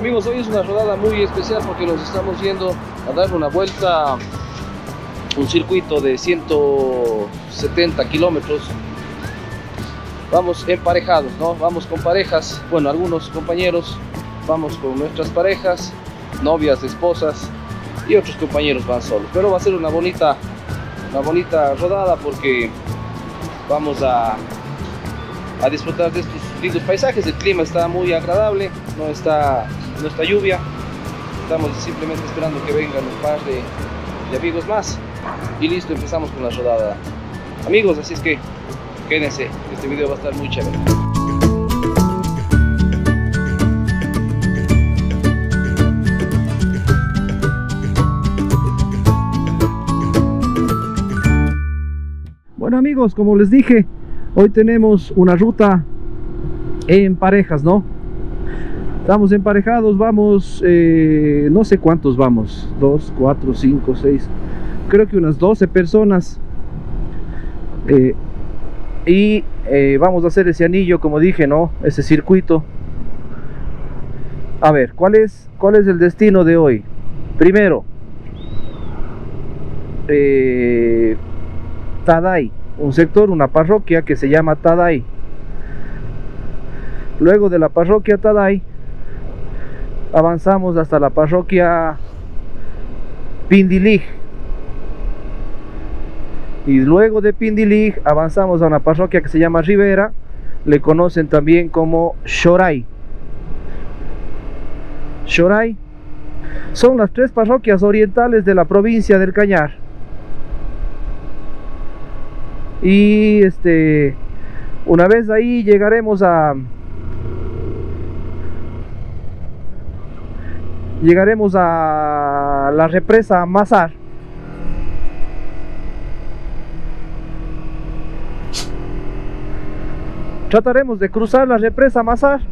Amigos, hoy es una rodada muy especial porque nos estamos yendo a dar una vuelta, un circuito de 170 kilómetros. Vamos emparejados, ¿no? Vamos con parejas, bueno, algunos compañeros vamos con nuestras parejas, novias, esposas, y otros compañeros van solos. Pero va a ser una bonita rodada porque vamos a disfrutar de estos lindos paisajes. El clima está muy agradable, no está lluvia. Estamos simplemente esperando que vengan un par de amigos más y listo, empezamos con la rodada, amigos. Así es que quédense, este video va a estar muy chévere. Bueno amigos, como les dije, hoy tenemos una ruta en parejas, ¿no? Estamos emparejados, vamos, no sé cuántos vamos, 2, 4, 5, 6, creo que unas 12 personas. Vamos a hacer ese anillo, como dije, ¿no? Ese circuito. A ver, ¿cuál es el destino de hoy? Primero, Taday, un sector, una parroquia que se llama Taday. Luego de la parroquia Taday avanzamos hasta la parroquia Pindilig, y luego de Pindilig avanzamos a una parroquia que se llama Rivera, le conocen también como Xoray. Xoray son las 3 parroquias orientales de la provincia del Cañar. Y una vez ahí llegaremos a la represa Mazar. Trataremos de cruzar la represa Mazar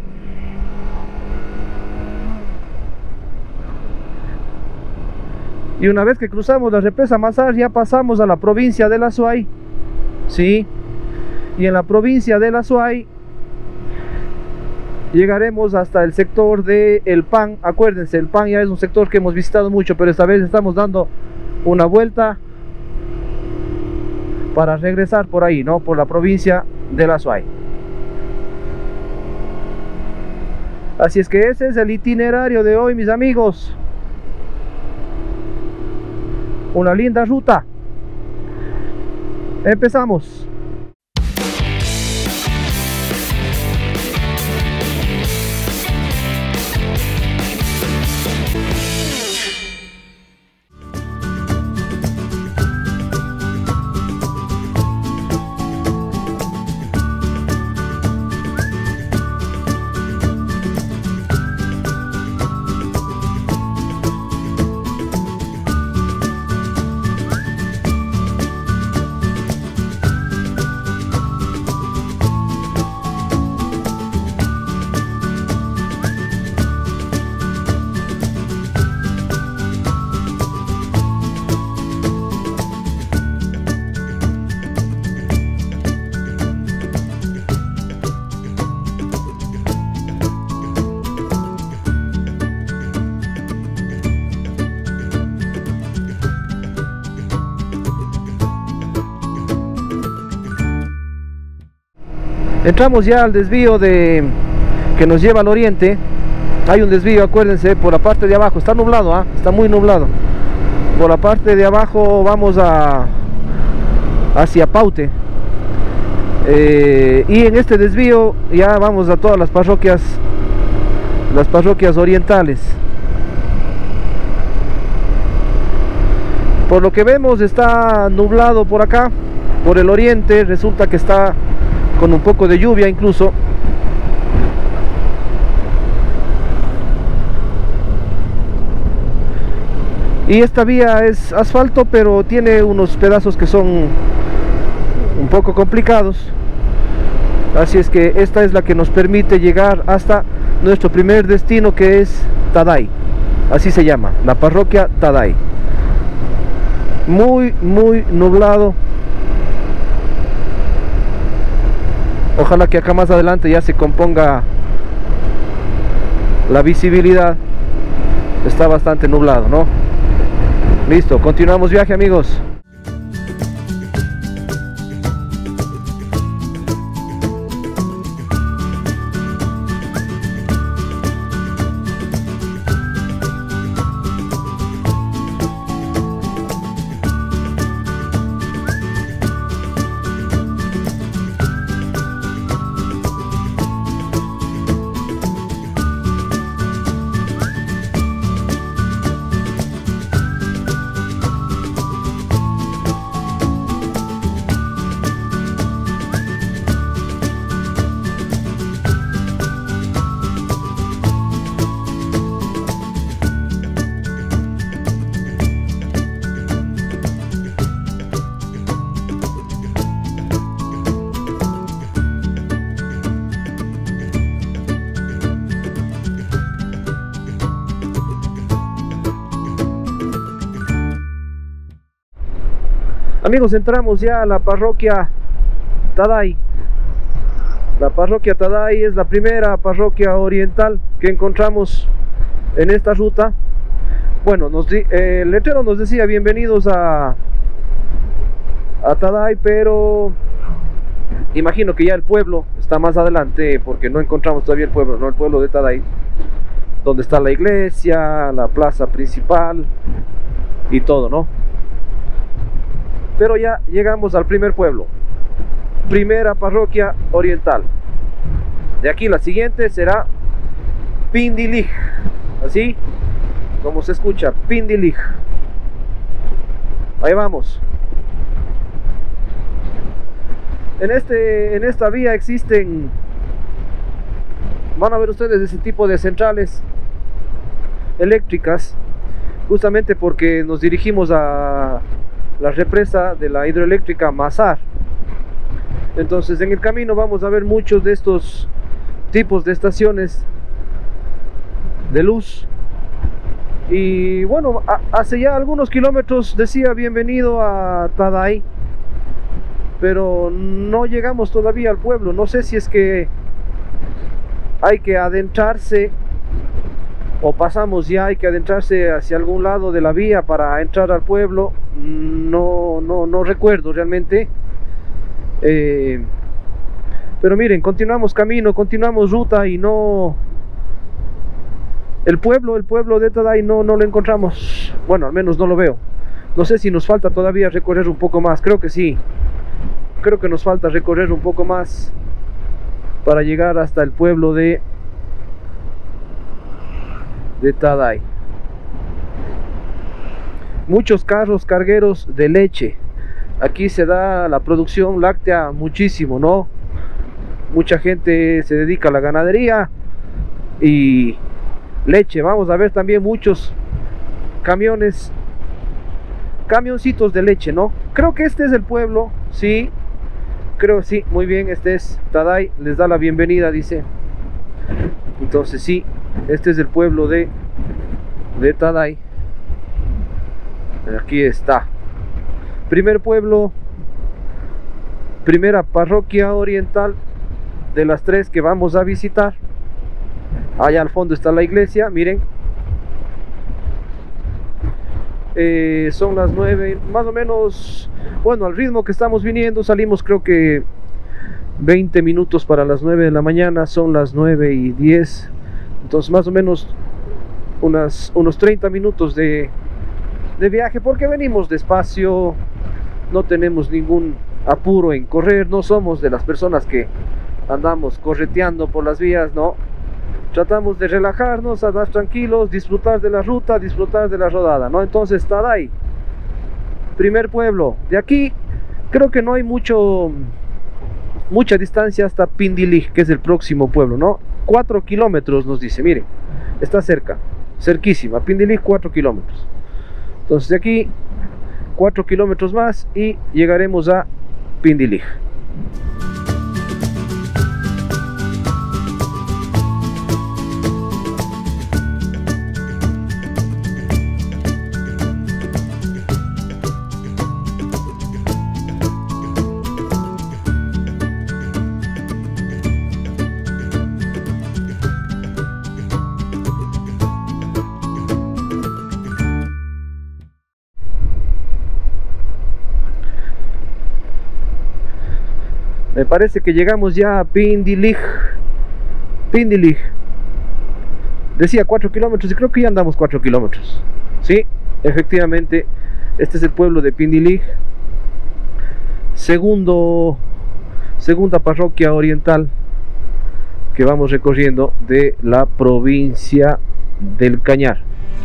y una vez que cruzamos la represa Mazar ya pasamos a la provincia del Azuay, ¿sí? Y en la provincia del Azuay llegaremos hasta el sector de El Pan. Acuérdense, El Pan ya es un sector que hemos visitado mucho, pero esta vez estamos dando una vuelta para regresar por ahí, ¿no? Por la provincia del Azuay. Así es que ese es el itinerario de hoy, mis amigos. Una linda ruta. Empezamos. Entramos ya al desvío que nos lleva al oriente. Hay un desvío, acuérdense, por la parte de abajo. Está nublado, está muy nublado. Por la parte de abajo vamos hacia Paute. Y en este desvío ya vamos a todas las parroquias orientales. Por lo que vemos está nublado por acá, por el oriente. Resulta que está con un poco de lluvia incluso. Y esta vía es asfalto, pero tiene unos pedazos que son un poco complicados. Así es que esta es la que nos permite llegar hasta nuestro primer destino, que es Taday. Así se llama, la parroquia Taday. Muy nublado. Ojalá que acá más adelante ya se componga la visibilidad está bastante nublado, ¿no? Listo, continuamos viaje, amigos. Amigos, entramos ya a la parroquia Taday. La parroquia Taday es la primera parroquia oriental que encontramos en esta ruta. Bueno, el letrero nos decía bienvenidos a Taday, pero imagino que ya el pueblo está más adelante, porque no encontramos todavía el pueblo, no, el pueblo de Taday, donde está la iglesia, la plaza principal y todo, ¿no? Pero ya llegamos al primer pueblo, primera parroquia oriental. De aquí la siguiente será Pindilig, así como se escucha, Pindilig. Ahí vamos. En esta vía existen, van a ver ustedes, ese tipo de centrales eléctricas, justamente porque nos dirigimos a la represa de la hidroeléctrica Mazar. Entonces en el camino vamos a ver muchos de estos tipos de estaciones de luz. Y bueno, hace ya algunos kilómetros decía bienvenido a Taday, pero no llegamos todavía al pueblo. No sé si es que hay que adentrarse o pasamos ya, hay que adentrarse hacia algún lado de la vía para entrar al pueblo. No recuerdo realmente. Pero miren, continuamos camino, continuamos ruta y no... El pueblo de Taday no lo encontramos. Bueno, al menos no lo veo. No sé si nos falta todavía recorrer un poco más. Creo que sí. Creo que nos falta recorrer un poco más para llegar hasta el pueblo de Taday. Muchos carros cargueros de leche. Aquí se da la producción láctea muchísimo, ¿no? Mucha gente se dedica a la ganadería y leche. Vamos a ver también muchos camioncitos de leche, ¿no? Creo que este es el pueblo, sí. Creo, sí, muy bien, este es Taday. Les da la bienvenida, dice. Entonces sí, este es el pueblo de Taday. Aquí está. Primer pueblo, primera parroquia oriental de las tres que vamos a visitar. Allá al fondo está la iglesia, miren. Son las 9, más o menos. Bueno, al ritmo que estamos viniendo, salimos creo que 20 minutos para las 9 de la mañana. Son las 9:10. Entonces más o menos unos 30 minutos de viaje, porque venimos despacio, no tenemos ningún apuro en correr, no somos de las personas que andamos correteando por las vías, no. Tratamos de relajarnos, andar tranquilos, disfrutar de la ruta, disfrutar de la rodada, ¿no? Entonces Taday, primer pueblo. De aquí creo que no hay mucha distancia hasta Pindilig, que es el próximo pueblo, ¿no? 4 kilómetros nos dice, miren, está cerca, cerquísima. Pindilig, 4 kilómetros. Entonces de aquí 4 kilómetros más y llegaremos a Pindilig. Me parece que llegamos ya a Pindilig. Pindilig. Decía 4 kilómetros y creo que ya andamos 4 kilómetros. Sí, efectivamente, este es el pueblo de Pindilig. Segunda parroquia oriental que vamos recorriendo de la provincia del Cañar.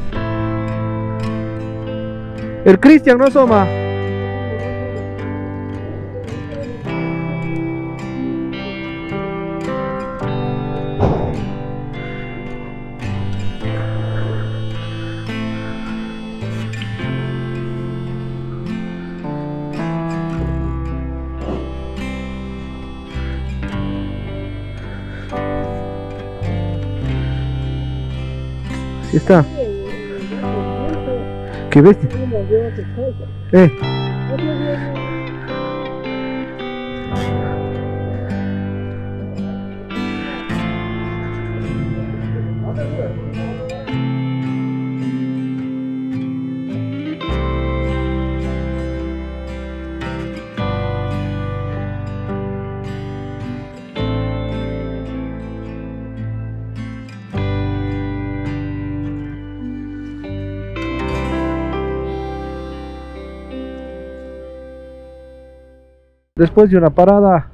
El Cristian no asoma. Ahí está. ¿Qué bestia? Después de una parada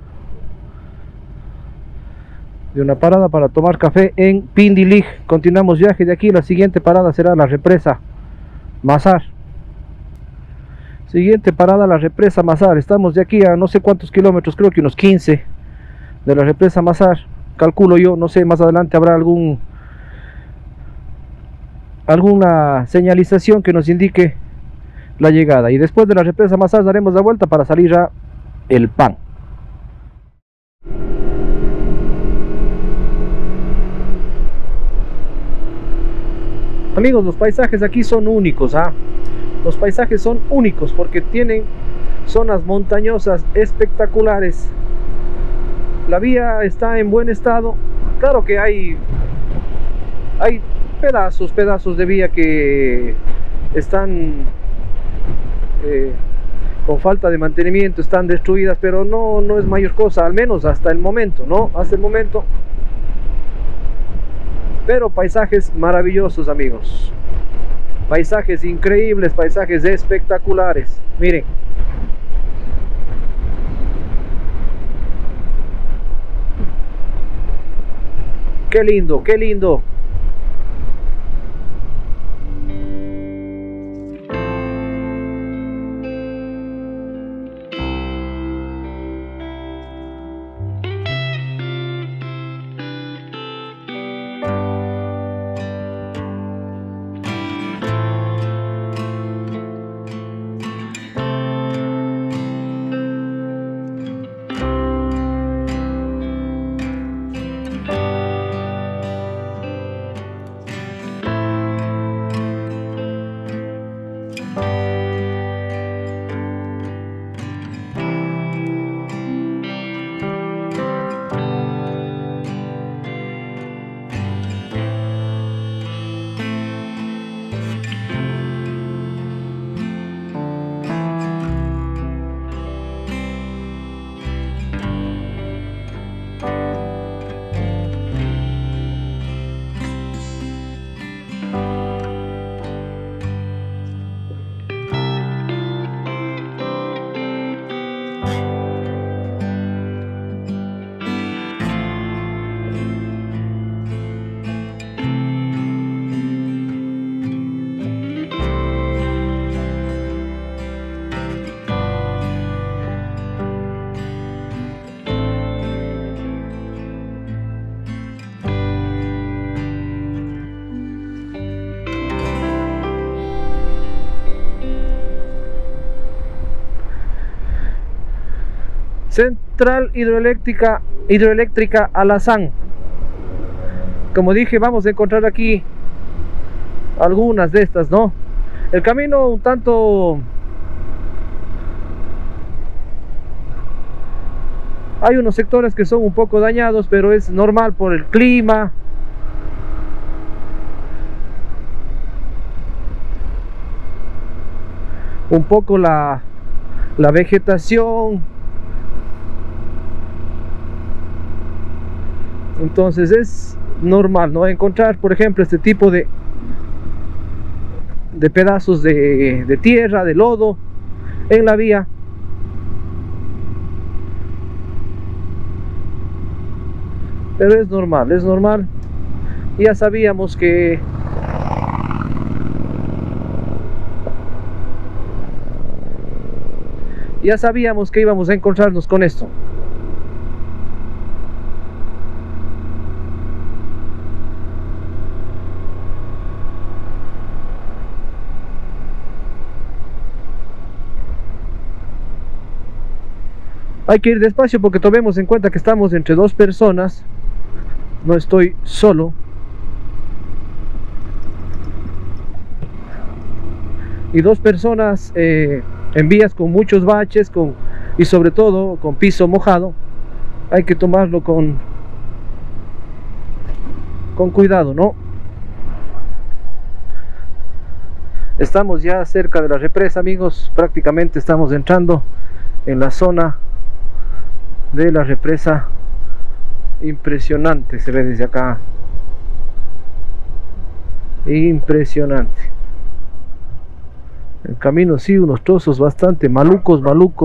para tomar café en Pindilig, continuamos viaje de aquí. La siguiente parada será la represa Mazar. Siguiente parada, la represa Mazar. Estamos de aquí a no sé cuántos kilómetros, creo que unos 15 de la represa Mazar, calculo yo. No sé, más adelante habrá alguna señalización que nos indique la llegada. Y después de la represa Mazar daremos la vuelta para salir a El Pan. Amigos, los paisajes aquí son únicos, los paisajes son únicos porque tienen zonas montañosas espectaculares. La vía está en buen estado. Claro que hay pedazos de vía que están con falta de mantenimiento, están destruidas, pero no es mayor cosa, al menos hasta el momento, hasta el momento. Pero paisajes maravillosos, amigos, paisajes increíbles, paisajes espectaculares. Miren, qué lindo, qué lindo. Central hidroeléctrica Alazán. Como dije, vamos a encontrar aquí algunas de estas, El camino un tanto... Hay unos sectores que son un poco dañados, pero es normal por el clima. Un poco la vegetación. Entonces es normal, ¿no?, encontrar, por ejemplo, este tipo de pedazos de tierra, de lodo en la vía. Pero es normal, es normal. Ya sabíamos que íbamos a encontrarnos con esto. Hay que ir despacio porque tomemos en cuenta que estamos entre dos personas. No estoy solo. Y dos personas en vías con muchos baches y sobre todo con piso mojado. Hay que tomarlo con cuidado, ¿no? Estamos ya cerca de la represa, amigos. Prácticamente estamos entrando en la zona de la represa. Impresionante, se ve desde acá. Impresionante. El camino, sí, unos trozos bastante malucos.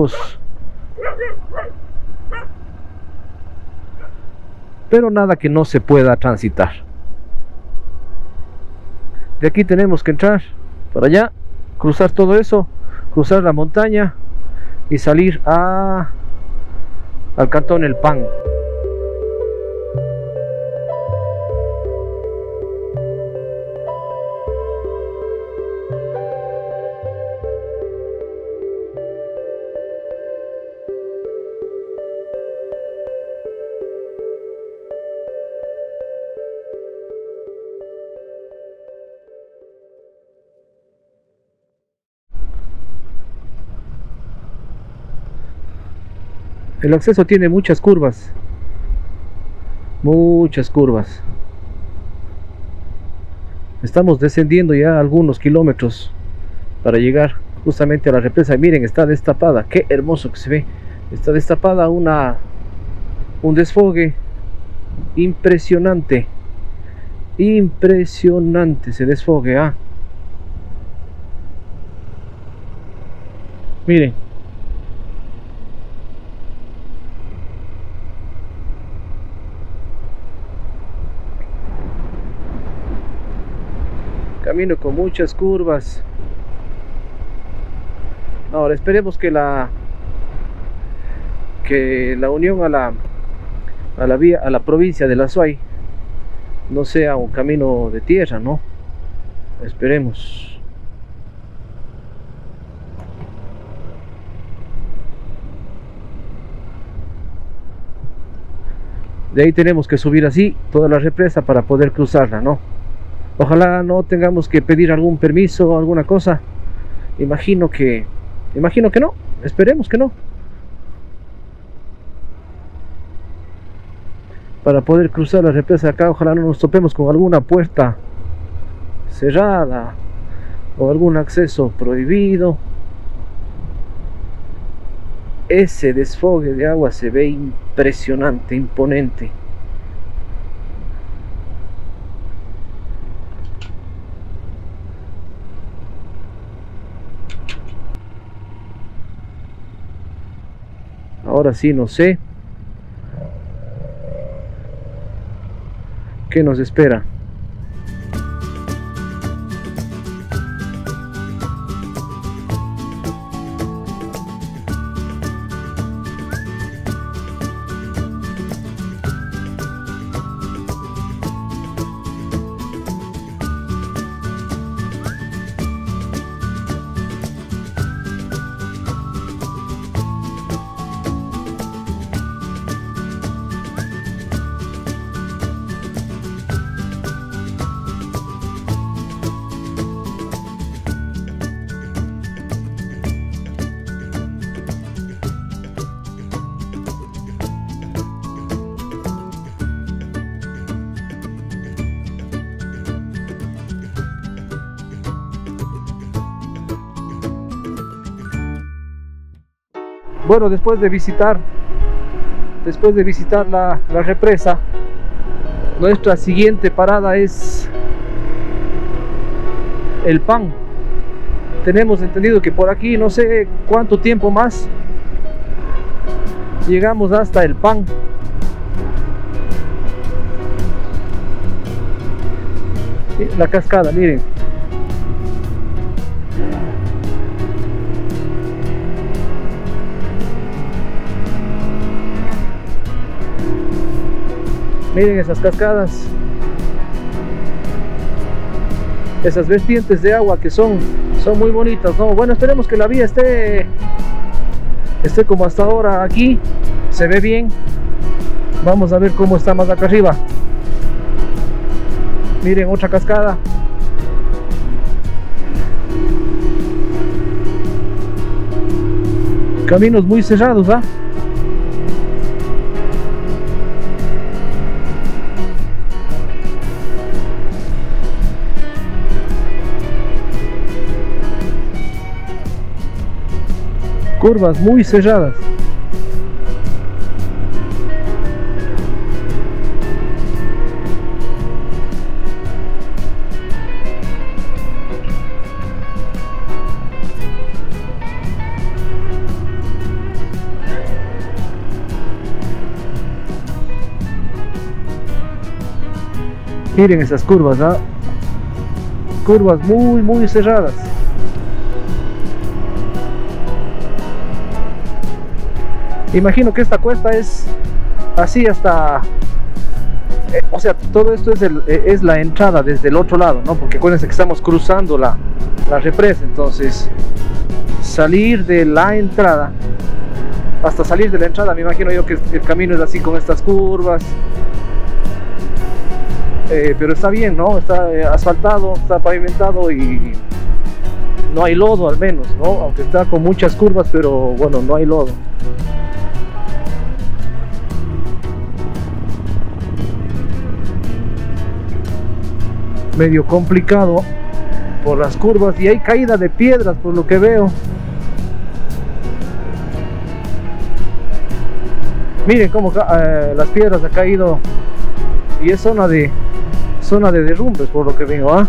Pero nada que no se pueda transitar. De aquí tenemos que entrar para allá, cruzar todo eso, cruzar la montaña y salir al cantón El Pan. El acceso tiene muchas curvas. Estamos descendiendo ya algunos kilómetros para llegar justamente a la represa. Y miren, está destapada. Qué hermoso que se ve. Está destapada un desfogue impresionante. Impresionante ese desfogue. Miren. Camino con muchas curvas. Ahora esperemos que la unión a la vía, a la provincia de La Suay, no sea un camino de tierra, ¿no? Esperemos. De ahí tenemos que subir así toda la represa para poder cruzarla, ¿no? Ojalá no tengamos que pedir algún permiso o alguna cosa. Imagino que no. Esperemos que no. Para poder cruzar la represa acá, ojalá no nos topemos con alguna puerta cerrada o algún acceso prohibido. Ese desfogue de agua se ve impresionante, imponente. Ahora sí, no sé qué nos espera. Bueno, después de visitar la represa, Nuestra siguiente parada es El Pan. Tenemos entendido que por aquí no sé cuánto tiempo más llegamos hasta El Pan. La cascada, miren. Miren esas cascadas, esas vertientes de agua que son muy bonitas, ¿no? Bueno, esperemos que la vía esté como hasta ahora aquí, se ve bien. Vamos a ver cómo está más acá arriba. Miren, otra cascada. Caminos muy cerrados, ¿ah? Curvas muy cerradas. Miren esas curvas, ¿ah? Curvas muy cerradas. Imagino que esta cuesta es así hasta... o sea, todo esto es la entrada desde el otro lado, ¿no? Porque acuérdense que estamos cruzando la represa. Entonces, salir de la entrada, hasta salir de la entrada, me imagino yo que el camino es así con estas curvas. Pero está bien, ¿no? Está asfaltado, está pavimentado y no hay lodo al menos, ¿no? Aunque está con muchas curvas, pero bueno, no hay lodo. Medio complicado por las curvas y hay caída de piedras por lo que veo. Miren cómo las piedras han caído y es zona de derrumbes por lo que veo, ¿ah?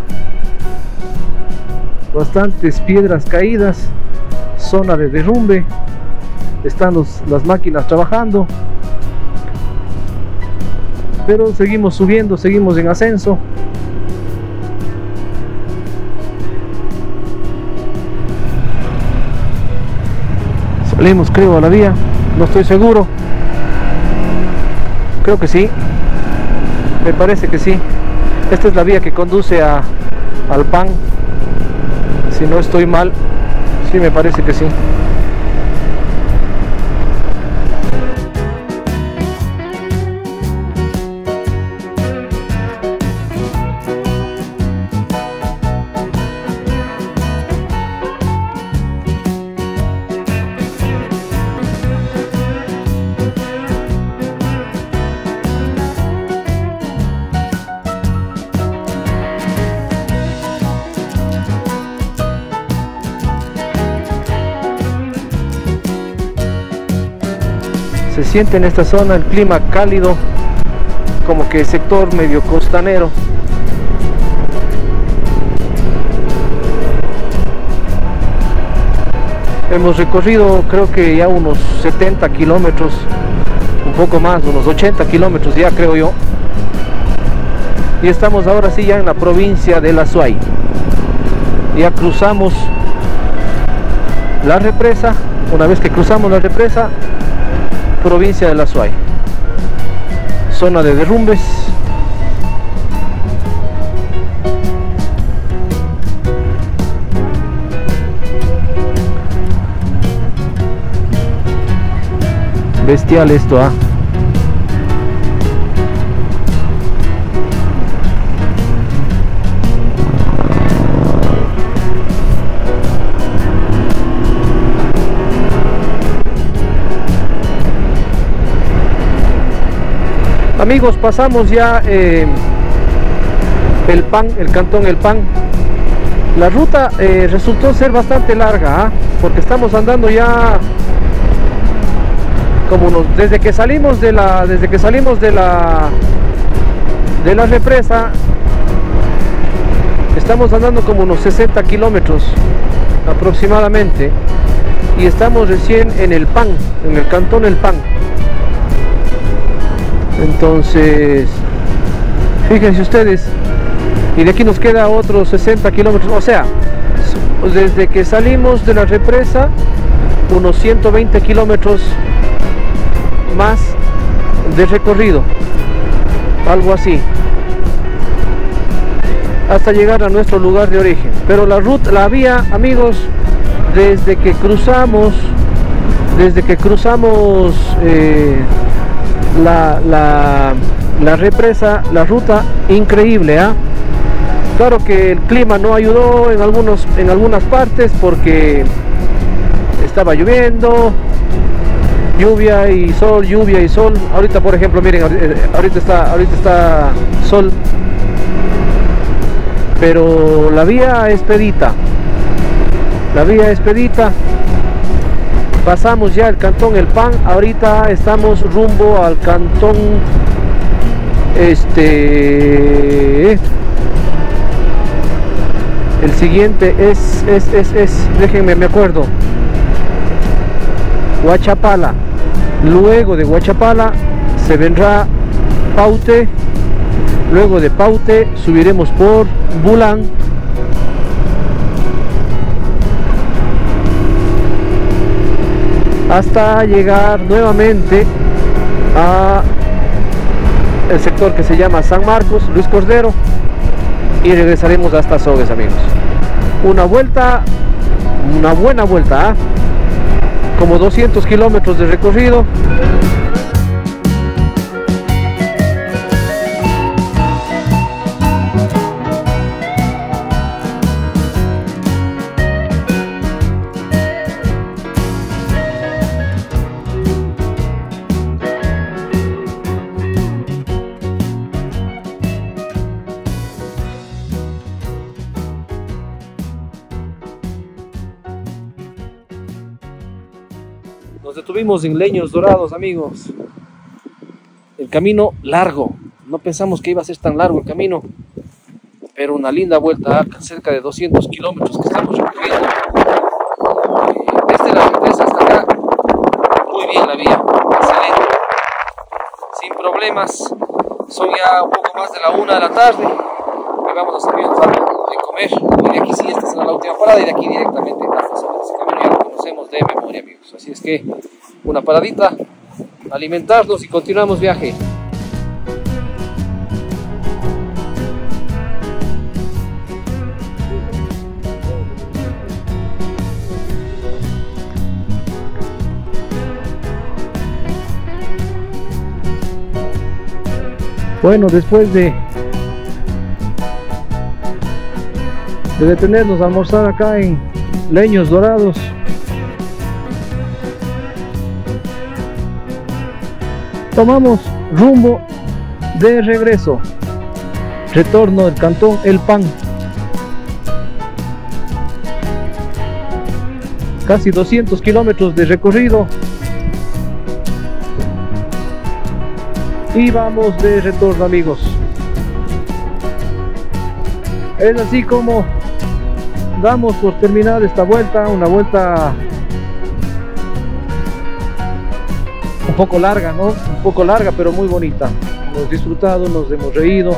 Bastantes piedras caídas, zona de derrumbe. Están las máquinas trabajando, pero seguimos subiendo, seguimos en ascenso. Salimos, creo, a la vía, no estoy seguro. Creo que sí, me parece que sí. Esta es la vía que conduce al Pan, si no estoy mal. Sí, me parece que sí. Se siente en esta zona el clima cálido, como que sector medio costanero. Hemos recorrido creo que ya unos 70 kilómetros, un poco más, unos 80 kilómetros ya creo yo. Y estamos ahora sí ya en la provincia del Azuay. Ya cruzamos la represa. Una vez que cruzamos la represa, provincia del Azuay, zona de derrumbes. Bestial esto, ¿ah? Amigos, pasamos ya El Pan, el cantón El Pan. La ruta resultó ser bastante larga, ¿ah? Porque estamos andando ya como desde que salimos de de la represa estamos andando como unos 60 kilómetros aproximadamente, y estamos recién en El Pan, en el cantón El Pan. Entonces, fíjense ustedes, y de aquí nos queda otros 60 kilómetros, o sea, desde que salimos de la represa, unos 120 kilómetros más de recorrido, algo así, hasta llegar a nuestro lugar de origen. Pero la ruta, la vía, amigos, desde que cruzamos la represa, la ruta, increíble, ¿eh? Claro que el clima no ayudó en algunas partes, porque estaba lloviendo, lluvia y sol. Ahorita, por ejemplo, miren, ahorita está sol, pero la vía es expedita. Pasamos ya el cantón El Pan. Ahorita estamos rumbo al cantón el siguiente es déjenme, me acuerdo, Huachapala. Luego de Huachapala se vendrá Paute. Luego de Paute subiremos por Bulán. Hasta llegar nuevamente a el sector que se llama San Marcos, Luis Cordero, y regresaremos hasta Sogues, amigos. Una buena vuelta, ¿eh? Como 200 kilómetros de recorrido. Nos detuvimos en Leños Dorados, amigos. El camino largo, no pensamos que iba a ser tan largo el camino, pero una linda vuelta, cerca de 200 kilómetros que estamos recorriendo. Desde la represa hasta acá, muy bien la vía, excelente, sin problemas. Son ya un poco más de la 1 de la tarde, y vamos a salir de comer, y de aquí sí, esta será la última parada, y de aquí directamente hasta Sogues. Ese camino ya lo conocemos de memoria, amigos, así es que una paradita, alimentarnos y continuamos viaje. Bueno, después de detenernos a almorzar acá en Leños Dorados, tomamos rumbo de regreso, retorno del cantón El Pan. Casi 200 kilómetros de recorrido y vamos de retorno, amigos. Es así como damos por terminada esta vuelta, una vuelta un poco larga, ¿no? Un poco larga, pero muy bonita. Hemos disfrutado, nos hemos reído.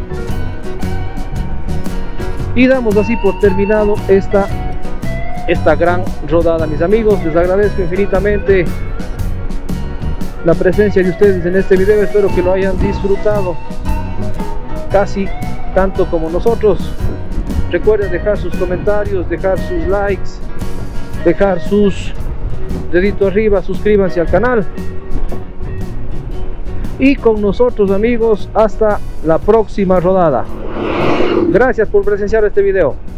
Y damos así por terminado esta gran rodada, mis amigos. Les agradezco infinitamente la presencia de ustedes en este video. Espero que lo hayan disfrutado casi tanto como nosotros. Recuerden dejar sus comentarios, dejar sus likes, dejar sus deditos arriba, suscríbanse al canal. Y con nosotros, amigos, hasta la próxima rodada. Gracias por presenciar este video.